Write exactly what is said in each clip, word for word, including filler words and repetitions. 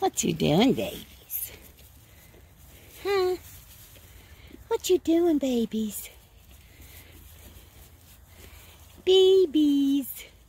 What you doing, babies? Huh? What you doing, babies? Babies.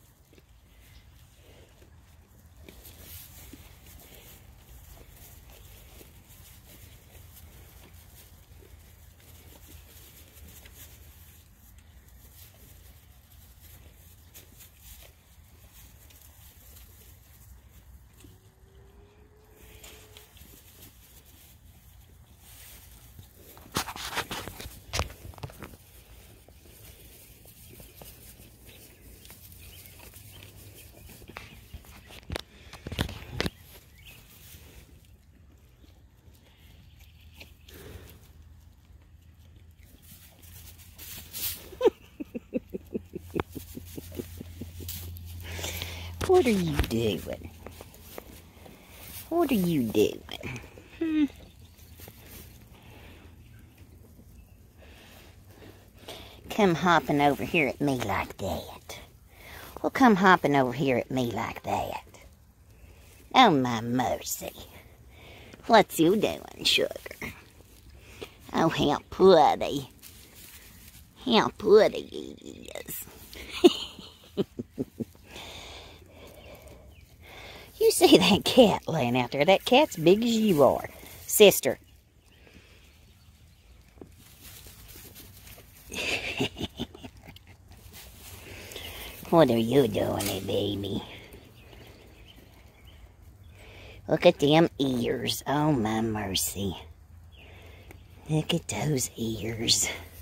What are you doing? What are you doing? Hmm? Come hopping over here at me like that. Well, come hopping over here at me like that. Oh, my mercy. What you doing, sugar? Oh, how pretty. How pretty he is. You see that cat laying out there? That cat's big as you are. Sister. What are you doing, baby? Look at them ears. Oh, my mercy. Look at those ears.